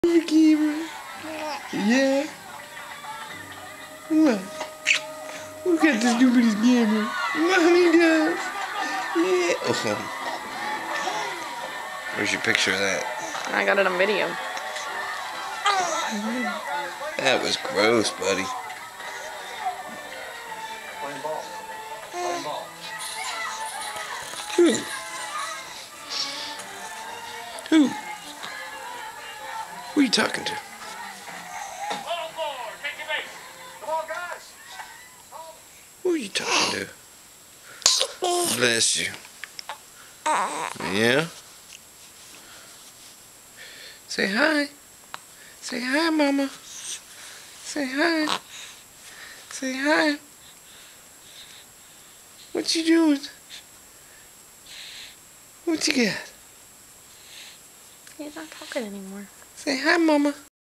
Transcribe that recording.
The camera. Yeah. What? Who got the stupidest camera? Mommy does. Yeah. Oh. Where's your picture of that? I got it on video. That was gross, buddy. Who? Who? Who are you talking to? Who are you talking to? Bless you. Yeah? Say hi. Say hi, Mama. Say hi. Say hi. What you doing? What you got? He's not talking anymore. Say hi, Mama.